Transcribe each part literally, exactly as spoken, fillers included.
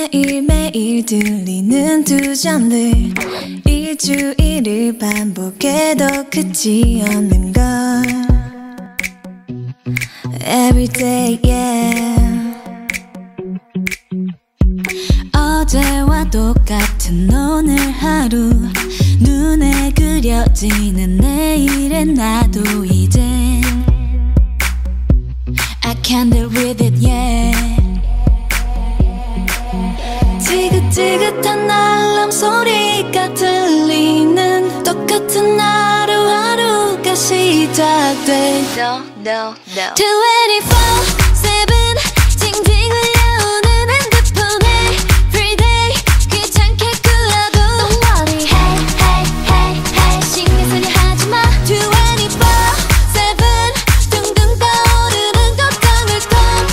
매일매일 들리는 두 잔들 일주일을 반복해도 끝이 없는 걸 Everyday yeah 어제와 똑같은 오늘 하루 눈에 그려지는 내일의 나도 이젠 I can't deal with it yeah 지긋지긋한 알람 소리가 들리는 똑같은 하루하루가 시작돼 No, no, no twenty-four seven 징징 울려오는 핸드폰에 Everyday 귀찮게 굴러도 Don't worry hey, hey, hey, hey 신경 쓰려 하지마 twenty-four seven 둥둥 떠오르는 걱정을 통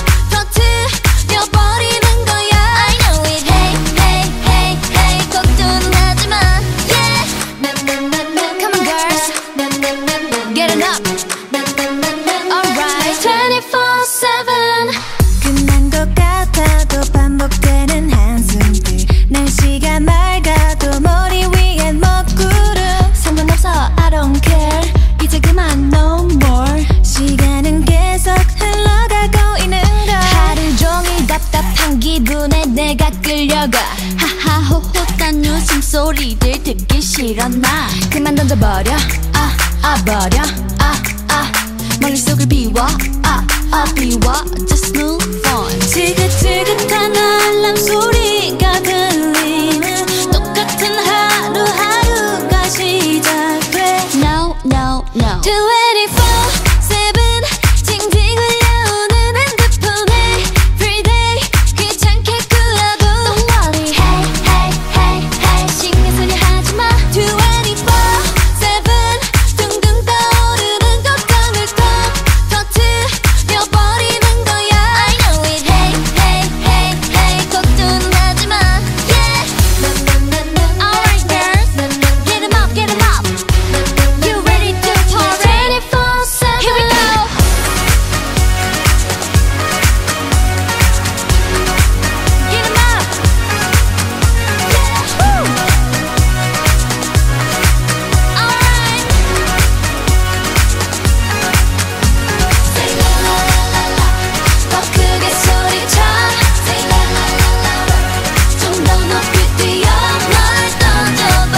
터뜨려버리는 거야 I know it hey, hey, hey, hey 걱정은 하지마 Yeah Come on girls Get it up Alright twenty-four seven 끝난 것 같아도 반복되는 한숨들 날씨가 맑아도 머리 위엔 먹구름 상관없어 I don't care 이제 그만 no more 시간은 계속 흘러가고 있는 걸 하루 종일 답답한 기분에 내가 끌려가 하하호호 딴 웃음소리들 듣기 싫어 나 그만 던져버려 아 아 버려 아 아 머릿속을 비워 아 아 비워 Just move on 지긋지긋한 알람 소리가 들리는 똑같은 하루하루가 시작돼 No no no twenty-four seven 징징 울려오는 핸드폰에 Everyday 귀찮게 굴러도 Don't worry hey hey hey hey 신경 쓰려 하지마 twenty-four seven 둥둥 떠오르는 걱정을 통 터뜨려버리는 거야 I know it hey hey hey hey 걱정은 하지마 Yeah Alright girls Get 'em up get 'em up You ready to party twenty-four seven Here we go Get 'em up Yeah Woo Alright Say la la la la la 더 크게 소리쳐 Say la la la la la 좀 더 높이 뛰어 널 던져봐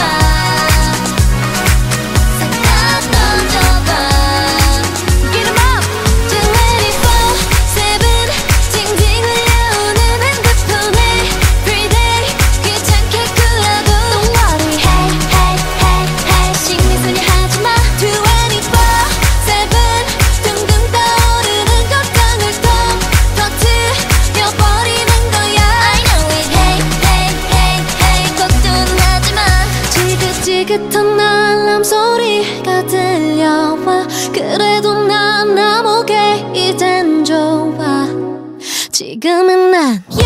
싹 다 던져봐 Get 'em up twenty-four seven 징징 울려오는 핸드폰에 Everyday 귀찮게 굴러도 Don't worry hey hey hey hey 신경 쓰려 하지마 twenty-four seven 둥둥 떠오르는 걱정을 통 터뜨려버리는 거야 I know it hey hey hey hey 걱정은 하지마 지긋지긋한 알람 소리가 들려와 그래도 난 아무게 이젠 좋아 지금은 난